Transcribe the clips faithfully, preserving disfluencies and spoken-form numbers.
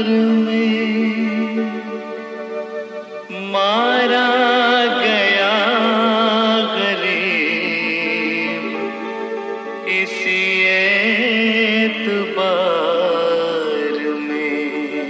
में मारा गया गरीब इसी एतबार में।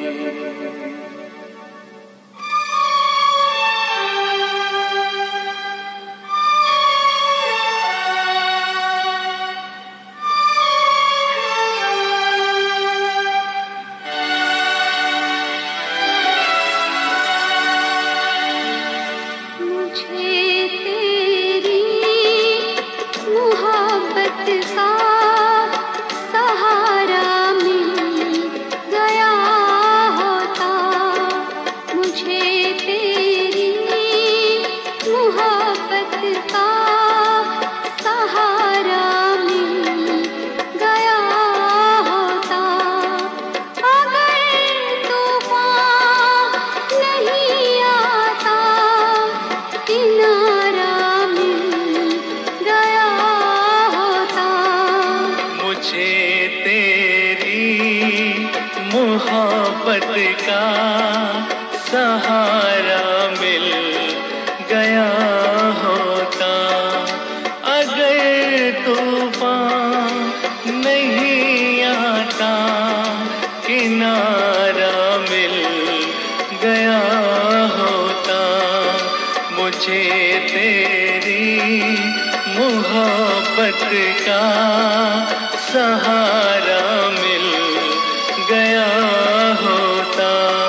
मोहब्बत का सहारा मिल गया होता, अगर तूफान नहीं आता किनारा मिल गया होता। मुझे तेरी मोहब्बत का सहारा मिल गया होता।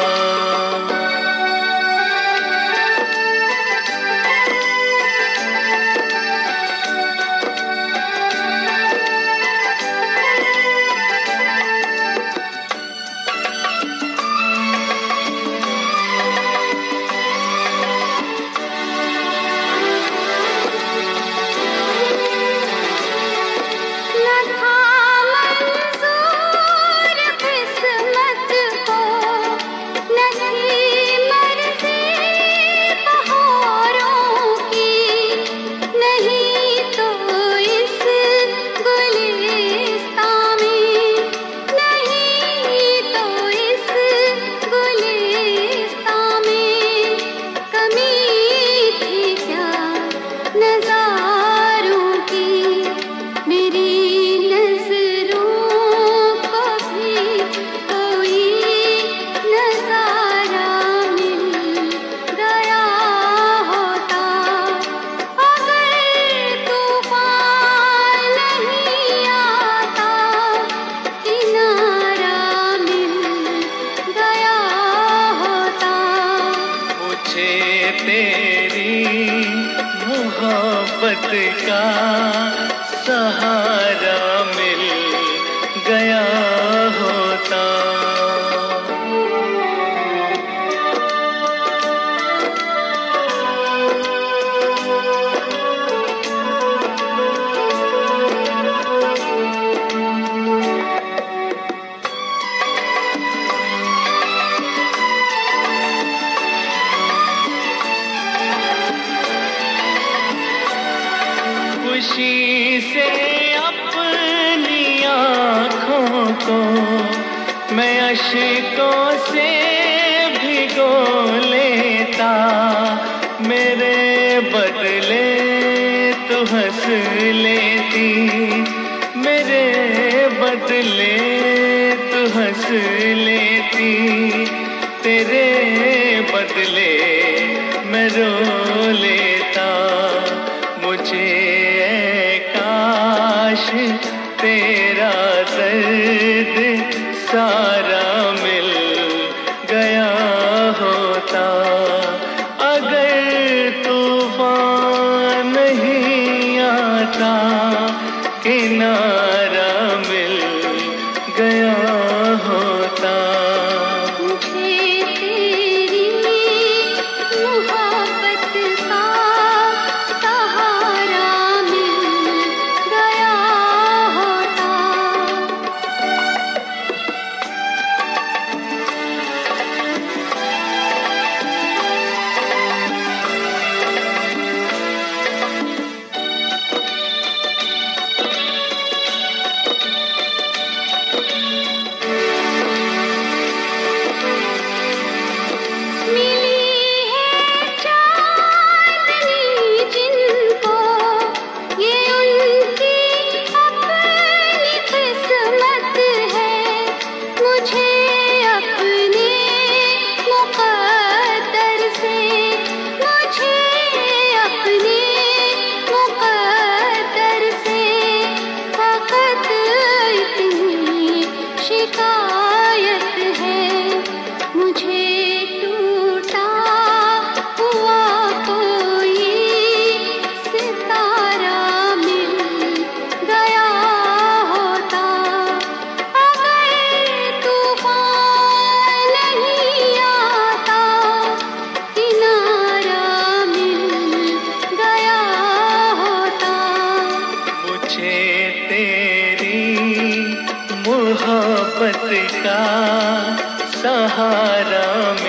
तेरी मोहब्बत का सहारा मिल गया होता। खुशी से अपनी आँखों को मैं अश्कों से भिगो लेता, मेरे बदले तू हंस लेती, मेरे बदले तू हंस लेती, तेरे बदले मैं रो लेता। मुझे काश तेरा दर्द सारा मिल गया होता, अगर तूफान नहीं आता किनारा मिल गया होता। मुझे तेरी का सहारा